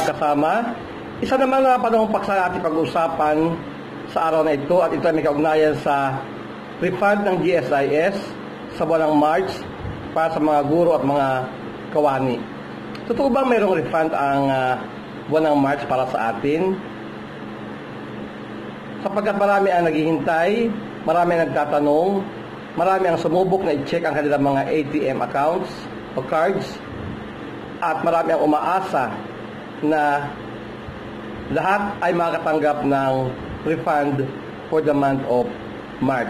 kasama. Isa naman na panahong paksa ating pag-usapan sa araw na ito at ito ay may kaugnayan sa refund ng GSIS sa buwan ng March para sa mga guro at mga kawani. Totoo ba mayroong refund ang buwan ng March para sa atin? Sapagkat marami ang naghihintay, marami ang nagtatanong, marami ang sumubok na i-check ang kanilang mga ATM accounts o cards, at marami ang umaasa na lahat ay makatanggap ng refund for the month of March.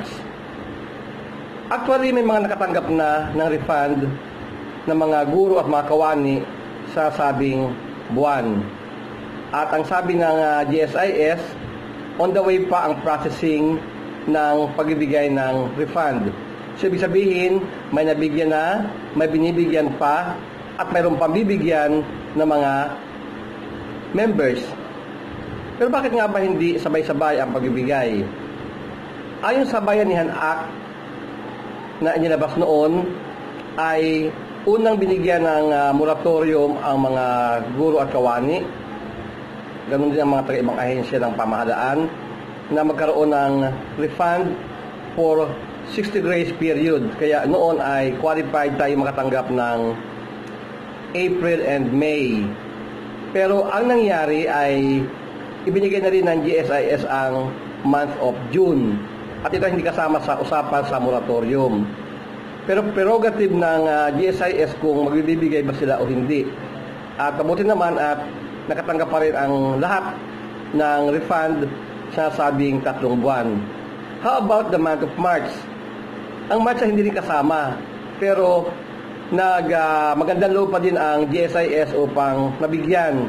Actually, may mga nakatanggap na ng refund ng mga guro at mga kawani sa sabing buwan. At ang sabi ng GSIS, on the way pa ang processing ng pagbibigay ng refund. So, ibig sabihin, may nabigyan na, may binibigyan pa, at mayroong pambibigyan ng mga members. Pero bakit nga ba hindi sabay-sabay ang pagbibigay? Ayon sa Bayanihan Act na inilabas noon, ay unang binigyan ng moratorium ang mga guro at kawani. Ganun din ang mga taga-ibang ahensya ng pamahalaan na magkaroon ng refund for 60 grace period. Kaya noon ay qualified tayo makatanggap ng April and May. Pero ang nangyari ay ibinigay na rin ng GSIS ang month of June. At ito hindi kasama sa usapan sa moratorium. Pero prerogative ng GSIS kung magbibigay ba sila o hindi. At mabuti naman at nakatanggap pa rin ang lahat ng refund sa sabing 3 buwan. How about the month of March? Ang March ay hindi rin kasama. Pero magandang loob pa din ang GSIS upang nabigyan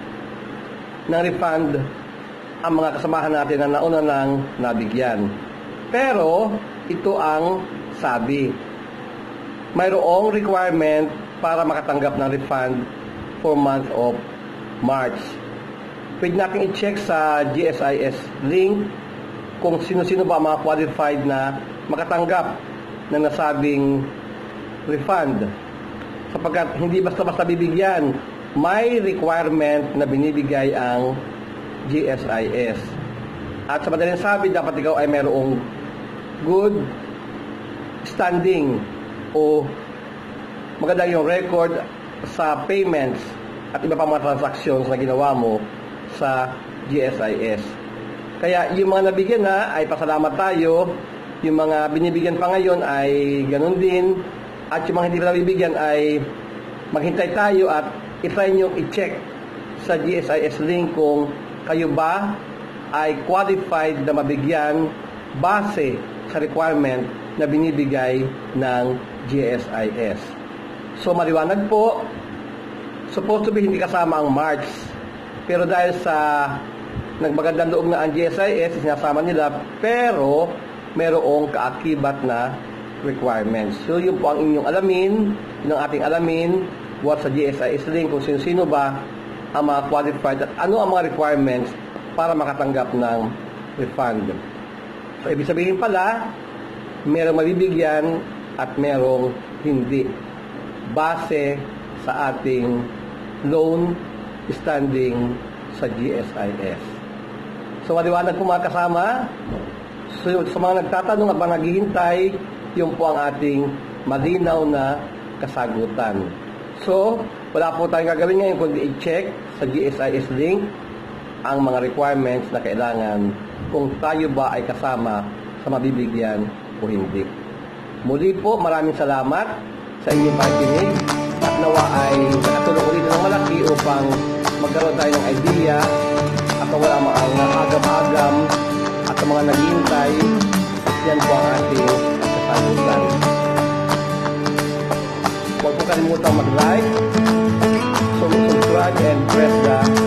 ng refund ang mga kasamahan natin na nauna nang nabigyan. Pero ito ang sabi. Mayroong requirement para makatanggap ng refund for month of March. Pwede natin i-check sa GSIS link kung sino-sino ba mga qualified na makatanggap ng nasabing refund. Sapagkat hindi basta-basta bibigyan, may requirement na binibigay ang GSIS. At sa madaling sabi, dapat ikaw ay mayroong good standing o maganda yung record sa payments at iba pa mga transactions na ginawa mo sa GSIS. Kaya yung mga nabigyan na ay pasalamat tayo, yung mga binibigyan pa ngayon ay ganun din, at yung mga hindi pa nabibigyan ay maghintay tayo at i-try nyo i-check sa GSIS link kung kayo ba ay qualified na mabigyan base sa requirement na binibigay ng GSIS. So maliwanag po, supposed to be hindi kasama ang March. Pero dahil sa nagmagandang loob na ang GSIS, sinasama nila, pero mayroong kaakibat na requirements. So yun po ang inyong alamin, yun ang ating alamin, buhat sa GSIS link kung sino-sino ba ang mga qualified at ano ang mga requirements para makatanggap ng refund. So ibig sabihin pala, mayroong mabibigyan at mayroong hindi. Base sa ating loan standing sa GSIS. So, maliwanag po mga kasama. So, sa mga nagtatanong at mga naghihintay, yun po ang ating malinaw na kasagutan. So, wala po tayong gagawin ngayon kundi i-check sa GSIS link ang mga requirements na kailangan kung tayo ba ay kasama sa mabibigyan o hindi. Muli po, maraming salamat sa inyong pakikinig at nawa ay nakatulong ulit ng malaki upang magkaroon tayo ng idea at wala mga agam-agam at ang mga naghihintay. Yan po ang ating kasagutan. Huwag po kalimutang mag-like, subscribe and press the